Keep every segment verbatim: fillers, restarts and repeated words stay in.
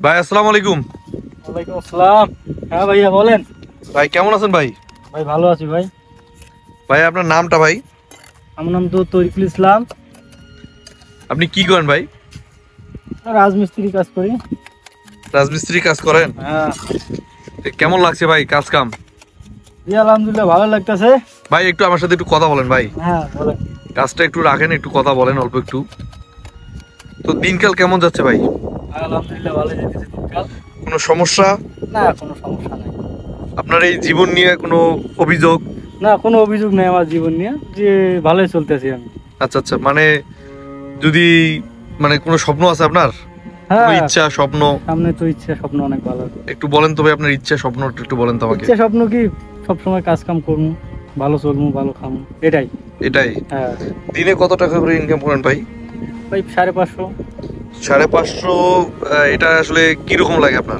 ভাই আসসালামু আলাইকুম। ওয়ালাইকুম আসসালাম। হ্যাঁ ভাইয়া বলেন। ভাই কেমন আছেন ভাই? ভাই ভালো আছি ভাই। ভাই আপনার নামটা ভাই? আমার নাম তো তরিকুল ইসলাম। আপনি কি করেন ভাই? রাজমিস্ত্রি কাজ করি। রাজমিস্ত্রি কাজ করেন? হ্যাঁ। কেমন লাগছে ভাই কাজ কাম? জি আলহামদুলিল্লাহ ভালো লাগতেছে। ভাই একটু আমার সাথে একটু কথা বলেন ভাই। হ্যাঁ বলেন। কাজটা একটু রাখেন, একটু কথা বলেন অল্প একটু। তো দিনকাল কেমন যাচ্ছে ভাই? আলহামদুলিল্লাহ ভালো যেতেছে দিনকাল। কোনো সমস্যা? না কোনো সমস্যা নাই। আপনার এই জীবন নিয়ে কোনো অভিযোগ? না কোনো অভিযোগ নেই আমার জীবন নিয়ে, যে ভালোই চলতেছি আমি। আচ্ছা আচ্ছা, মানে যদি মানে কোনো স্বপ্ন আছে আপনার? হ্যাঁ ইচ্ছা স্বপ্ন? সামনে তো ইচ্ছা স্বপ্ন অনেক ভালো। একটু বলেন তো ভাই আপনার ইচ্ছা স্বপ্ন একটু বলেন তো আমাকে। ইচ্ছা স্বপ্ন কি সবসময় কাজ কাম করবো, ভালো চলবো, ভালো খাবো, এটাই। এটাই? হ্যাঁ। দিনে কত টাকা করে ইনকাম করেন ভাই? ভাই সাড়ে পাঁচশো। সাড়ে পাঁচশো? এটা আসলে কিরকম লাগে আপনার?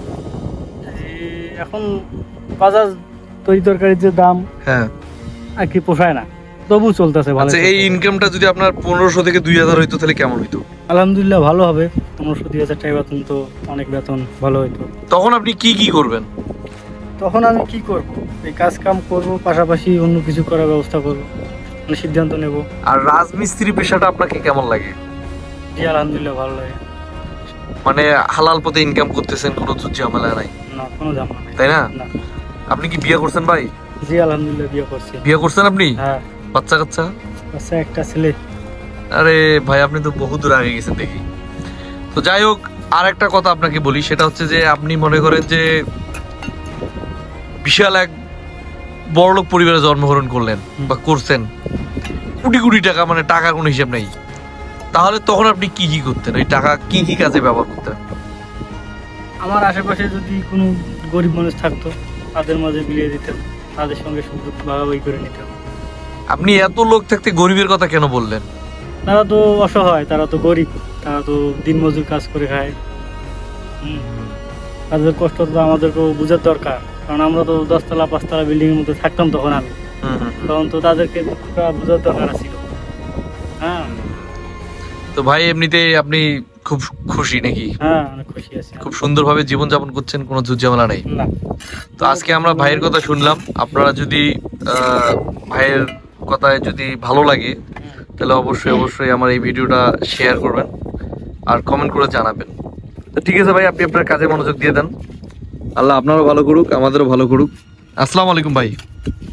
এখন বাজার তরি তরকারির যে দাম, হ্যাঁ আর কি পোষায় না, তবু চলতেছে ভালো। আচ্ছা, এই ইনকামটা যদি আপনার পনেরোশো থেকে দুই হাজার হইতো তাহলে কেমন হইতো? আলহামদুলিল্লাহ ভালো হবে। পনেরোশো দুই হাজার টাকা বেতন তো অনেক বেতন, ভালো হইতো। তখন আপনি কি কি করবেন? তখন আমি কি করব, এই কাজ কাম করব, পাশাপাশি অন্য কিছু করার ব্যবস্থা করব, মানে সিদ্ধান্ত নেব। আর রাজমিস্ত্রি পেশাটা আপনাকে কেমন লাগে? জি আলহামদুলিল্লাহ ভালো লাগে। মানে হালাল পথে ইনকাম করতেছেন, কোনো ঝামেলা নাই? না কোনো ঝামেলা নাই। তাই না? না। আপনি কি বিয়ে করছেন ভাই? জি আলহামদুলিল্লাহ বিয়ে করছি। বিয়ে করছেন আপনি? হ্যাঁ। বাচ্চা কাচ্চা? আচ্ছা একটা ছেলে। আরে ভাই আপনি তো বহু দূর আগে গেছেন দেখি। তো যাই হোক, আর একটা কথা আপনাকে বলি, সেটা হচ্ছে যে আপনি মনে করেন যে বিশাল এক বড়লোক পরিবারে জন্মগ্রহণ করলেন বা করছেন, কোটি কোটি টাকা, মানে টাকার কোনো হিসাব নেই, তাহলে তখন আপনি কি কি করতেন? ওই টাকা কি কি কাজে ব্যবহার করতেন? আমার আশেপাশে যদি কোনো গরিব মানুষ থাকতো, তাদের মাঝে বিলিয়ে দিতাম, তাদের সঙ্গে সুখ দুঃখ ভাগাভাগি করে নিতাম। আপনি এত লোক থাকতে গরিবের কথা কেন বললেন? তারা তো অসহায়, তারা তো গরিব, তারা তো দিনমজুর কাজ করে খায়। তাদের কষ্ট তো আমাদেরকেও বোঝার দরকার, কারণ আমরা তো দশতলা পাঁচতলা বিল্ডিং এর মধ্যে থাকতাম তখন আমি, তখন তো তাদেরকে দুঃখটা বোঝার দরকার ছিল। হ্যাঁ। তো ভাই এমনিতে আপনি খুব খুশি নাকি? হ্যাঁ অনেক খুশি আছি। খুব সুন্দরভাবে জীবনযাপন করছেন, কোনো ঝুটঝামেলা নেই? না। তো আজকে আমরা ভাইয়ের কথা শুনলাম। আপনারা যদি ভাইয়ের কথায় যদি ভালো লাগে তাহলে অবশ্যই অবশ্যই আমার এই ভিডিওটা শেয়ার করবেন আর কমেন্ট করে জানাবেন। তো ঠিক আছে ভাই, আপনি আপনার কাজে মনোযোগ দিয়ে দেন। আল্লাহ আপনারও ভালো করুক, আমাদেরও ভালো করুক। আসসালামু আলাইকুম ভাই।